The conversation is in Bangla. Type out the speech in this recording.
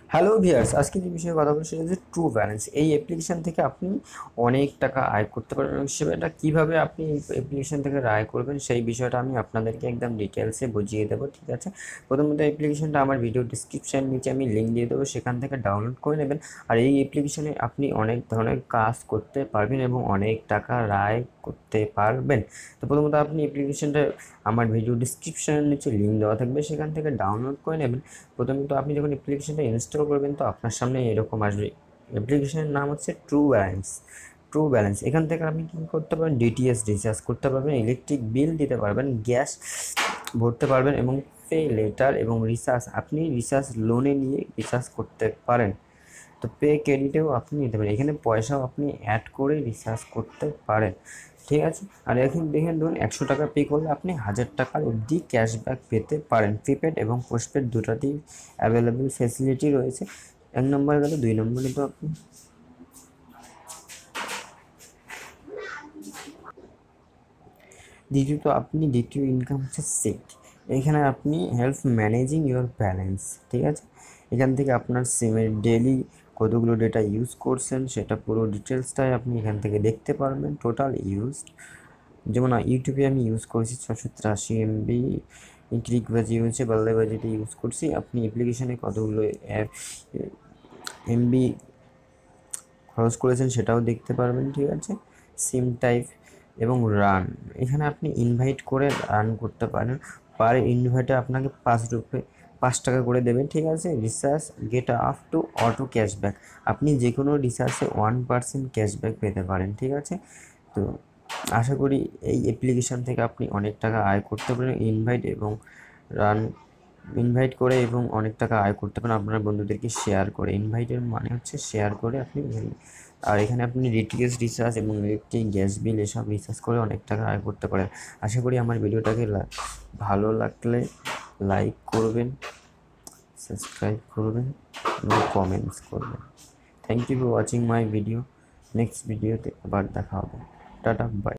হ্যালো ভিউয়ার্স, আজকে যে বিষয়ে কথা বলছি সেটা হচ্ছে ট্রু ব্যালেন্স। এই অ্যাপ্লিকেশন থেকে আপনি অনেক টাকা আয় করতে পারবেন এবং সেটা কীভাবে আপনি এই অ্যাপ্লিকেশন থেকে আয় করবেন সেই বিষয়টা আমি আপনাদেরকে একদম ডিটেলসে বুঝিয়ে দেবো, ঠিক আছে? প্রথমত অ্যাপ্লিকেশনটা আমার ভিডিও ডিসক্রিপশন নিচে আমি লিঙ্ক দিয়ে দেবো, সেখান থেকে ডাউনলোড করে নেবেন। আর এই অ্যাপ্লিকেশনে আপনি অনেক ধরনের কাজ করতে পারবেন এবং অনেক টাকা আয় করতে পারবেন। তো প্রথমত আপনি অ্যাপ্লিকেশনটা আমার ভিডিও ডিসক্রিপশনের নিচে লিঙ্ক দেওয়া থাকবে, সেখান থেকে ডাউনলোড করে নেবেন। প্রথমত আপনি যখন অ্যাপ্লিকেশনটা ইনস্টল করবেন তো আপনার সামনে এরকম আসবে। অ্যাপ্লিকেশনের নাম হচ্ছে ট্রু ব্যালেন্স। এখান থেকে আপনি কী করতে পারবেন, ডিটিএস রিচার্জ করতে পারবেন, ইলেকট্রিক বিল দিতে পারবেন, গ্যাস ভরতে পারবেন এবং পে লেটার এবং রিচার্জ আপনি রিচার্জ লোনে নিয়ে রিচার্জ করতে পারেন। তো পে ক্রেডিটেও আপনি নিতে পারেন, এখানে পয়সাও আপনি অ্যাড করে রিচার্জ করতে পারেন, ঠিক আছে? আর এখন দেখেন, ধরুন 100 টাকা পে করলে আপনি 1000 টাকার অবধি ক্যাশব্যাক পেতে পারেন। প্রিপেড এবং পোস্টপেড দুটাতেই অ্যাভেলেবেল ফেসিলিটি রয়েছে। 1 নম্বরে গেলে 2 নম্বরে তো আপনি দ্বিতীয় ইনকাম হচ্ছে সেট। এখানে আপনি হেল্প ম্যানেজিং ইউর ব্যালেন্স, ঠিক আছে? এখান থেকে আপনার সিমের ডেলি কতগুলো ডেটা ইউজ করছেন সেটা পুরো ডিটেলসটাই আপনি এখান থেকে দেখতে পারবেন। টোটাল ইউজ, যেমন ইউটিউবে আমি ইউজ করছি 683 MB, ক্লিকবাজি হয়েছে, বাল্লাবাজিতে ইউজ করছি। আপনি অ্যাপ্লিকেশনে কতগুলো এমবি খরচ করেছেন সেটাও দেখতে পারবেন, ঠিক আছে? সিম টাইপ এবং রান, এখানে আপনি ইনভাইট করে রান করতে পারেন। পার ইনভাইটে আপনাকে 5 টাকা করে দেবে, ঠিক আছে? Recharge get up to auto cashback, আপনি যে কোনো রিচার্জে 1% ক্যাশব্যাক পেতে পারেন, ঠিক আছে? তো আশা করি এই অ্যাপ্লিকেশান থেকে আপনি অনেক টাকা আয় করতে পারেন। রান ইনভাইট করে এবং অনেক টাকা আয় করতে পারেন আপনার বন্ধুদেরকে শেয়ার করে। ইনভাইটের মানে হচ্ছে শেয়ার করে আপনি। আর এখানে আপনি ডিটিএস রিচার্জ এবং ইলেকট্রিক গ্যাস বিল এসব রিচার্জ করে অনেক টাকা আয় করতে পারেন। আশা করি আমার ভিডিওটাকে ভালো লাগলে লাইক করবেন, সাবস্ক্রাইব করবেন এবং কমেন্টস করবেন। Thank you for watching my video. Next ভিডিওতে আবার দেখা হবে। Tata, by.